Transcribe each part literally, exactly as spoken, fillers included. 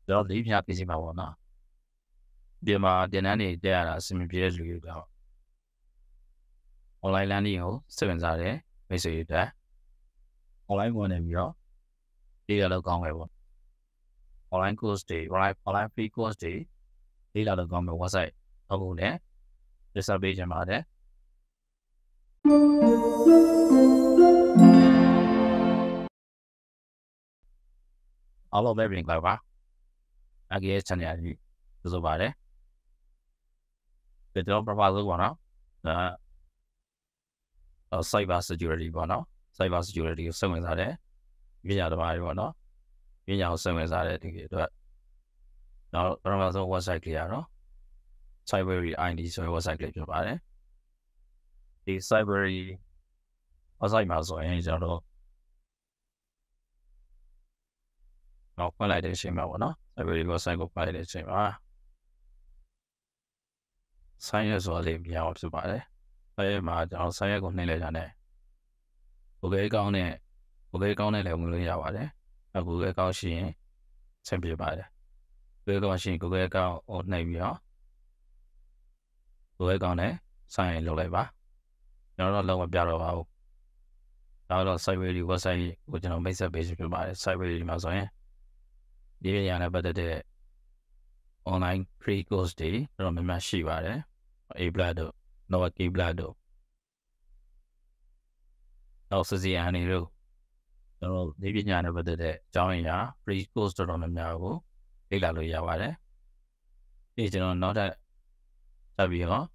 တော့လေးပြပြစီမှာပေါ့နော်ဒီမှာတင်တန်းတွေတက်ရတာအဆင်မပြေတဲ့လူတွေတော့ online learning ကိုစိတ်ဝင်စားတယ်မိတ်ဆွေတွေတက် online ဝင်နေပြီးတော့ဒီရလောက်ကောင်းပဲပေါ့ online course တွေ online free course တွေဒီလောက်လောက်ကောင်းပဲ website ဟုတ်တယ် reserve page မှာတယ်အားလုံးပဲပြင်ကြပါအကြီးရဲ့ channel ကြီးဆိုပါတယ်ဒီတော့ purpose ပေါ့နော်ဒါ cyber security ပေါ့နော် cyber security ကိုစိတ်ဝင်စားတယ်ပညာသမားတွေပေါ့နော်ပညာကိုစိတ်ဝင်စားတဲ့ဒီအတွက်နောက်ပထမဆုံး website ကြီးရတော့ cybery အိုင် ဒီ ဆိုတဲ့ website လေးဖြစ်ပါတယ်ဒီ cybery website မှာဆိုရင်ကျွန်တော်တို့နောက်ဖွင့်လိုက်တဲ့အချိန်မှာပေါ့နော် cybery website ကိုဖွင့်လိုက်တဲ့အချိန်မှာ sign up ဆိုတာလေးမြင်အောင်ဖြစ်ပါတယ်အဲမှာကျွန်တော် sign up ကိုနှိပ်လိုက်တာနဲ့ Google account နဲ့ Google account နဲ့လည်းဝင်လို့ရပါတယ်အခု Google account ရှိရင်ဆင်ပြေပါတယ် Google account ရှိရင် Google account ကိုနှိပ်ပြီးတော့ Google account နဲ့ sign in လုပ်လိုက်ပါကျွန်တော်တော့လုံးဝပြတော့ပါဘူးဒါတော့ cybery website ကိုကျွန်တော်မိတ်ဆက်ပေးချင်ဖြစ်ပါတယ် cybery မှာဆိုရင်ဒီနေရာနဲ့ပတ်သက်တဲ့ online free course တွေတော့များများရှိပါတယ် 𝘧𝗵𝗵𝗸 တို့ 𝗧𝗵𝗵𝗸 တို့နောက် 𝘧𝗵𝗵𝗸 တို့ကျွန်တော်ဒီပညာနဲ့ပတ်သက်တဲ့အကြောင်းအရာ free course တော်တော်များများကိုလေ့လာလို့ရပါတယ်ဒီကျွန်တော်နောက်ထပ်ဆက်ပြီးတော့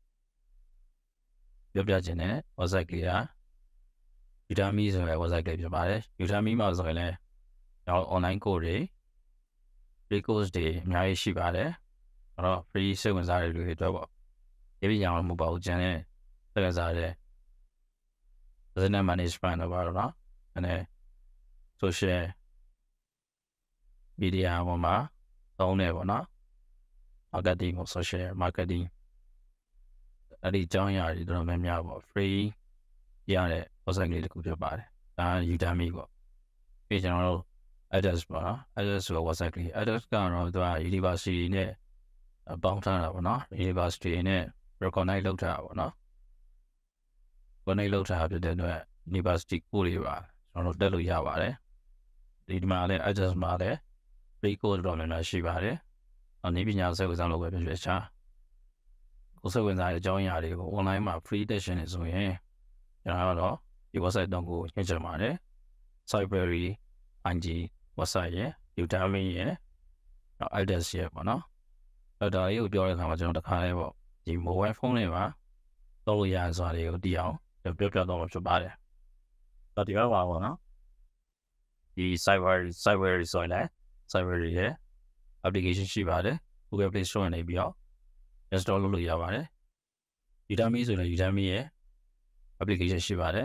ပြောပြချင်တဲ့ website လေးက 𝘧𝗵𝗵𝗸 ဆိုတဲ့ website လေးဖြစ်ပါတယ် 𝘧𝗵𝗵𝗸 မှာဆိုရင်လည်းကျွန်တော် online course တွေ free course တွေအများကြီးရှိပါတယ်အဲ့တော့ free စိတ်ဝင်စားတဲ့လူတွေအတွက်ပေါ့ဒီပညာမဟုတ်ပါဘူးကျန်တဲ့စိတ်ဝင်စားတဲ့ business management တော့ပါတော့နော်အဲ့ social media ပေါ်မှာသုံးနေပေါ့နော် marketing ကို social marketing အဲ့ဒီအကြောင်းအရာတွေတော်တော်များများပေါ့ free ရတဲ့ website လေးတစ်ခုဖြစ်ပါတယ်ဒါ 𝘧𝗵𝗵𝗸 ပေါ့ပြီးကျွန်တော်တို့ address ပေါ့နော် address ဆိုတဲ့ website လေး address ကတော့သူက university နဲ့ပေါင်းထားတာပေါ့နော် university နဲ့ recognize လုပ်ထားတာပေါ့နော် recognize လုပ်ထားဖြစ်တဲ့အတွက် university ကိုတွေပါကျွန်တော်တို့တက်လို့ရပါတယ်ဒီမှာလည်း address မှာလည်း free course တော့များများရှိပါတယ်အနေပညာစိတ်ဝင်စားလို့ပဲဖြစ်ဖြစ်ချာကိုစိတ်ဝင်စားတဲ့အကြောင်းအရာတွေကို online မှာ free တက်ရှင်နေဆိုရင်ကျွန်တော်ကတော့ဒီ website တော့ကိုညွှန်ကြားပါတယ် cybery အိုင် ဂျီ website ရဲ့ 𝘧𝗵𝗵𝗸 ရဲ့နောက် address ရဲ့ပေါ့နော်အဲ့ဒါလေးကိုပြောတဲ့အခါမှာကျွန်တော်တခါလေးပေါ့ဒီ mobile phone တွေမှာသုံးလို့ရဆိုတာတွေကိုသိအောင်ပြောပြတော့မှာဖြစ်ပါတယ်တော့ဒီဘက်ပါပေါ့နော်ဒီ cyber cybery ဆိုရင်လည်း cybery ရဲ့ application ရှိပါတယ် Google Play Store နေပြီးတော့ install လုပ်လို့ရပါတယ် 𝘧𝗵𝗵𝗸 ဆိုရင်လည်း 𝘧𝗵𝗵𝗸 ရဲ့ application ရှိပါတယ်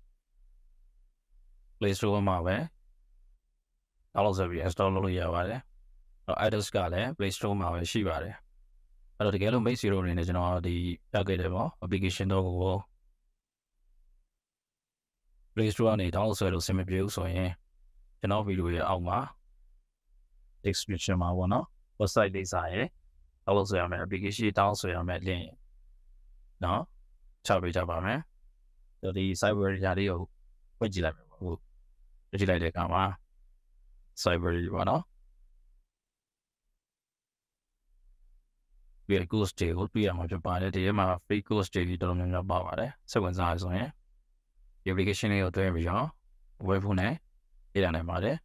Play Store မှာပဲ download ဆိုပြီး install လုပ်လို့ရပါတယ်address ကလည်း Play Store မှာပဲရှိပါတယ်အဲ့တော့တကယ်လို့မိတ်ဆွေတို့အနေနဲ့ကျွန်တော်ဒီပြခဲ့တယ်ပေါ့ application တော့ကို Play Store ကနေ download ဆွဲလို့ဆင်မပြေဘူးဆိုရင်ကျွန်တော်ဗီဒီယိုရဲ့အောက်မှာ description မှာပေါ့နော် website လေးစာရဲ့ download ဆွဲရမယ် application download ဆွဲရမယ် link နော်ချပေးကြပါမယ်ဒီ cybery ဓာတ်လေးကိုဖွင့်ကြည့်လိုက်မယ်ဟုတ်ကြည့်လိုက်တဲ့အခါမှာ cybery ပေါ့နော်ဒီ course တွေကိုတွေ့ရမှာဖြစ်ပါတယ်ဒီထဲမှာ free course တွေတော်တော်များများပါပါတယ်စိတ်ဝင်စားရဆိုရင်ဒီ application လေးကိုတွဲပြီးတော့ web phone နဲ့ရေးလာနိုင်ပါတယ်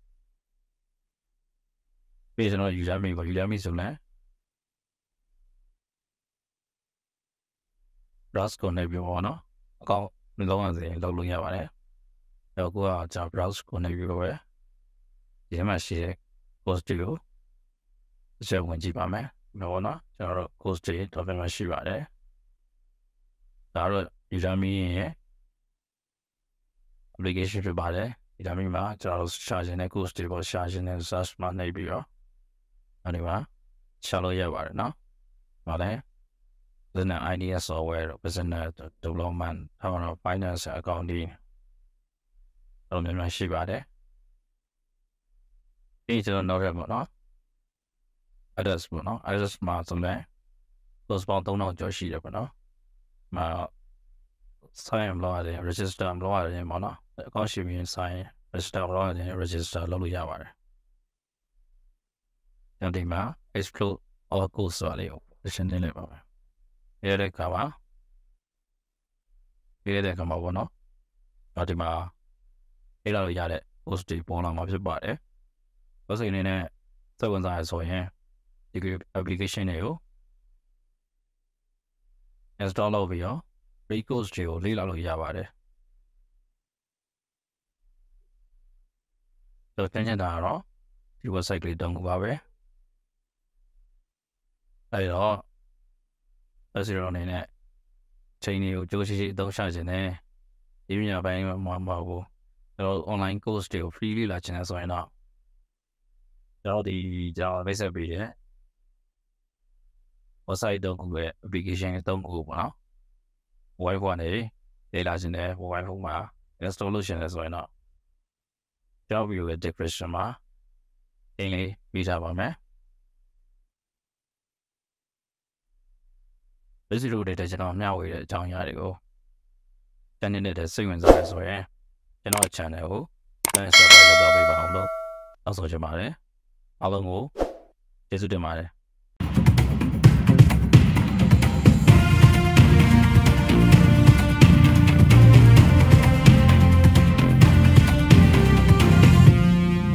ပြီးကျွန်တော် 𝘧𝗵𝗵𝗸 ကို 𝘧𝗵𝗵𝗸 ဆိုလဲ browse ကိုနေပြီးပေါ့နော်အကောင့်လုံးဝစီလောက်လို့ရပါတယ်တော့ကိုကကြာ browse ကိုနေပြီးတော့ပဲဒီမှာရှိတဲ့ course တွေကိုဆက်ဝင်ကြည့်ပါမယ်နော်နော်ကျွန်တော်တို့ course တွေတော်တော်များရှိပါတယ်ဒါတော့ 𝘧𝗵𝗵𝗸 ရဲ့ application ဖြစ်ပါတယ် 𝘧𝗵𝗵𝗸 မှာကျွန်တော်တို့ share ခြင်းတဲ့ course တွေပေါ် share ခြင်းတဲ့ search မှာနှိပ်ပြီးတော့အဲ့ဒီမှာ share လို့ရပါတယ်နော်ဟုတ်တယ် business idea software တို့ business development ထောက်တော့ finance accounting တော်တော်များများရှိပါတယ်ဒီကျွန်တော်နောက်ရပါတော့ address ပေါ့နော် address မှာဆိုလဲ close ပေါင်း three thousand ကျော်ရှိတယ်ပေါ့နော်။မှာ sign မလုပ်ရတယ် register မလုပ်ရတယ်ပေါ့နော်။အကောင့်ရှိပြီး sign register မလုပ်ရတယ် register လုပ်လို့ရပါတယ်။ဒီမှာ explore all course ဆိုတာလေးကို option တင်လိုက်ပါမယ်။ရတဲ့အခါမှာရတဲ့အခါမှာပေါ့နော်။ဒီမှာအေးလာလို့ရတဲ့ post တွေပေါ်လာမှာဖြစ်ပါတယ်။ဆိုတော့အနေနဲ့စက်ဝင်စားရဆိုရင်ဒီ application တွေကို install လုပ်ပြီးတော့ free course တွေကိုလေ့လာလို့ရပါတယ်။ဆိုတော့သင်ချင်တာကတော့ဒီ website လေးတုံးပါပဲ။အဲဒီတော့အဲ့ဒီတော့အနေနဲ့ချိန်တွေကိုကြိုးရှိရှိအသုံးချခြင်းနဲ့ဒီပညာပိုင်းမှာမှာကိုကျွန်တော် online course တွေကို free လေ့လာခြင်းနဲ့ဆိုရင်တော့ကျွန်တော်ဒီကျွန်တော်မိတ်ဆက်ပေးတဲ့ website တုံးကိုပဲ application တုံးကိုပေါ့နော်။ Wifi ကနေလေ့လာခြင်းနဲ့ Wifi မှာ install လုပ်ခြင်းနဲ့ဆိုရင်တော့ကျွန်တော် video ရဲ့ description မှာအင်္ဂလိပ်ပေးထားပါမယ်။ This video တွေကျွန်တော်မျှဝေတဲ့အကြောင်းအရာတွေကို channel နဲ့စိတ်ဝင်စားရဆိုရင်ကျွန်တော် channel ကို like subscribe လုပ်ပေးပါအောင်လို့တောင်းဆိုချင်ပါတယ်အားလုံးကိုကျေးဇူးတင်ပါတယ်